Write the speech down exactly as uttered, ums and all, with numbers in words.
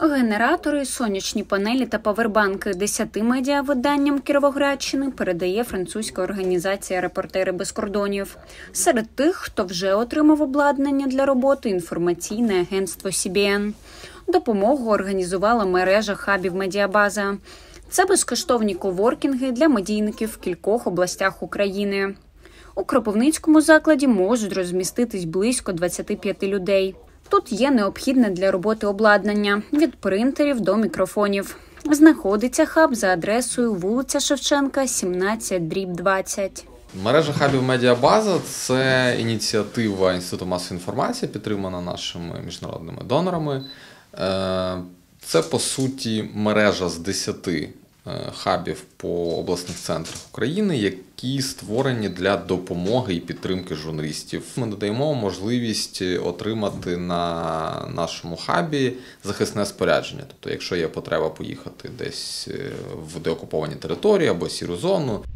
Генератори, сонячні панелі та павербанки десяти медіавиданням Кіровоградщини передає французька організація «Репортери без кордонів». Серед тих, хто вже отримав обладнання для роботи, інформаційне агентство Сі Бі Ен. Допомогу організувала мережа хабів «Медіабаза». Це безкоштовні коворкінги для медійників в кількох областях України. У Кропивницькому закладі можуть розміститись близько двадцяти п'яти людей. Тут є необхідне для роботи обладнання – від принтерів до мікрофонів. Знаходиться хаб за адресою вулиця Шевченка, сімнадцять дріб двадцять. Мережа хабів «Медіабаза» – це ініціатива Інституту масової інформації, підтримана нашими міжнародними донорами. Це, по суті, мережа з десяти хабів по обласних центрах України, які створені для допомоги і підтримки журналістів. Ми надаємо можливість отримати на нашому хабі захисне спорядження. Тобто, якщо є потреба поїхати десь в деокуповані території або сіру зону,